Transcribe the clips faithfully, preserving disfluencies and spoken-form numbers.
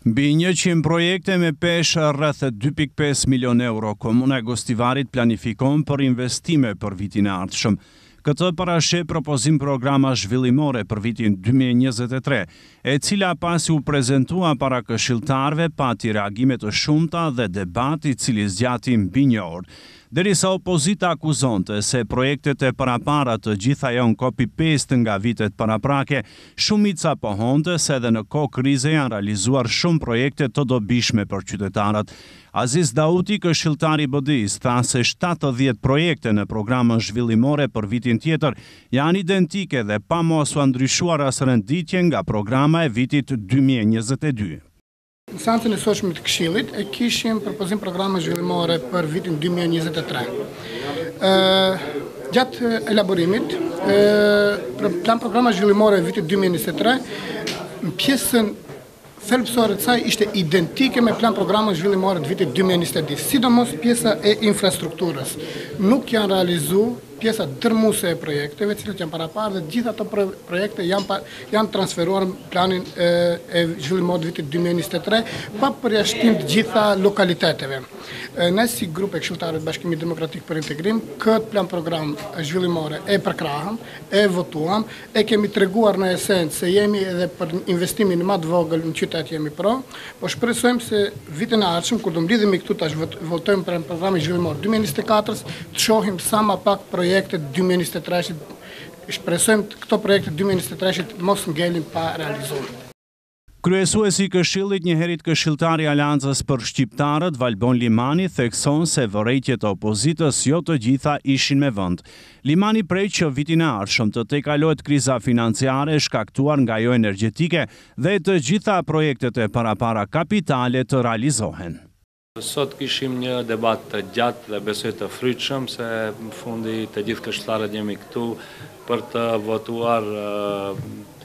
Mbi njëqind projekte me peshë rreth dy pikë pesë milion euro, Komuna e Gostivarit planifikon për investime për vitin e ardhshëm. Këtë parasheh propozim programa zhvillimore për vitin dy mijë e njëzet e tre, e cila pasi u prezantua para këshilltarëve pati reagime të shumta dhe debat i cili zgjati mbi një orë. Derisa opozita akuzonte se projektet e parapara të gjitha janë copy-paste nga vitet paraprake, shumica pohonte se edhe në kohë krize janë realizuar shumë projekte të dobishme për qytetarët. Aziz Dauti, këshilltari B D-s, tha se shtatëdhjetë projekte në programën zhvillimore për vitin tjetër janë identike dhe pa mos u ndryshuar as renditje nga programa e vitit dy mijë e njëzet e dy. Në seancën e sotshme të Këshillit e kishim propozim programe zhvillimore për vitin dy mijë e njëzet e tre. Gjatë elaborimit, plan programa zhvillimore vitit dy mijë e njëzet e tre, në pjesën thelbësore të saj ishte identike me plan programa zhvillimore të vitit dy mijë e njëzet e dy, sidomos pjesa e infrastrukturës. Nuk janë realizuar pjesa dërmuese e projekteve, të cilat janë paraparë dhe gjitha ato projekte janë janë transferuar në planin e, e zhvillimor të vitit dy mijë e njëzet e tre pa përjashtim të gjitha lokaliteteve. Ne si grup e këshilltarëve të Bashkimit Demokratik për Integrim, këtë plan program zhvillimore e përkrahëm, e votuam, e kemi treguar në esencë se jemi edhe për investimin më të vogël në qytet jemi pro, po shpresojmë se vitin e ardhshëm kur do mblidhemi këtu tash votojmë për programin zhvillimor dy mijë e njëzet e katër, të shohim sa më pak projekte dy mijë e njëzet e tre, shpresojmë këto projekte dy mijë e njëzet e tre mos ngelin pa realizuar. Kryesuesi i Këshillit, njëherët këshilltari i Aleancës për Shqiptarët, Valbon Limani, thekson se vërejtjet e opozitës jo të gjitha ishin me vend. Limani prej që vitin e ardhshëm të tejkalohet kriza financiare shkaktuar nga ajo energjetike dhe të gjitha projektet e parapara kapitale të realizohen. Sot kishim një debat të gjatë dhe besoj të frytshëm se në fundi të gjithë këshilltarët jemi këtu për të votuar uh,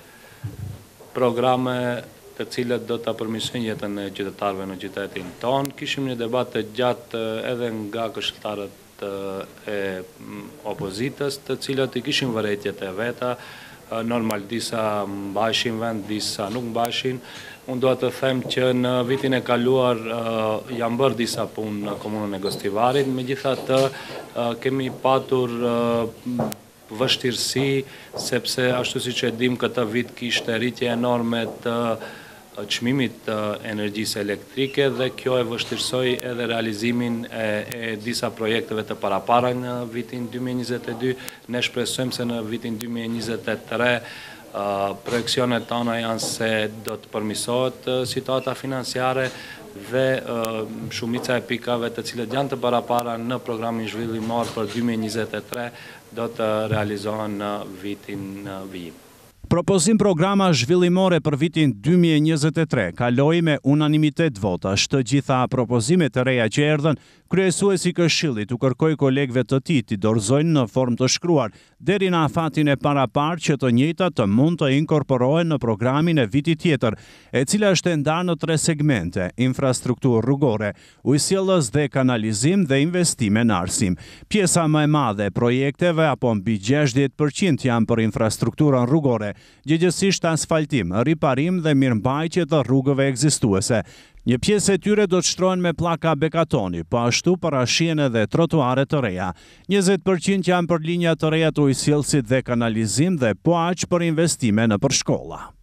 programe të cilët do të përmirësojnë jetën e qytetarëve në qytetin tonë. Kishim një debat të gjatë edhe nga këshilltarët e opozitës, të cilët i kishin vërejtjet e veta, normal disa mbajshin vend, disa nuk mbajshin. Unë do të them që në vitin e kaluar uh, janë bërë disa punë në Komunën e Gostivarit, megjithatë uh, kemi patur uh, vështirësi, sepse ashtu siç e dim këtë vit kishte rritje enorme të çmimit të energjisë elektrike dhe kjo e vështirësoi edhe realizimin e, e disa projekteve të parapara në vitin dy mijë e njëzet e dy. Ne shpresojmë se në vitin dy mijë e njëzet e tre Uh, projekcionet tona janë se do të përmirësohet uh, situata financiare dhe uh, shumica e pikave të cilët janë të parapara në programin zhvillimor për dy mijë e njëzet e tre do të realizohen në vitin uh, vijim. Propozim programa zhvillimore për vitin dy mijë e njëzet e tre kaloi me unanimitet votash. Të gjitha propozimet të reja që erdhën, kryesuesi i Këshillit u kërkoi kolegëve të tij të dorëzojnë në formë të shkruar deri në afatin e paraparë që të njëjtat të mund të inkorporohen në programin e vitit tjetër, e cila është e ndarë në tre segmente: infrastrukturë rrugore, ujësjellës dhe kanalizim dhe investime në arsim. Pjesa më e madhe e projekteve apo mbi gjashtëdhjetë përqind janë për infrastrukturën rrugore, gjithësisht asfaltim, riparim dhe mirëmbajtje të rrugëve ekzistuese. Një pjesë e tyre do të shtrohen me pllaka bekatoni, po ashtu parashihen edhe trotuare të reja. njëzet përqind janë për linja të reja të ujësjellësit dhe kanalizim dhe po aq për investime në për shkolla.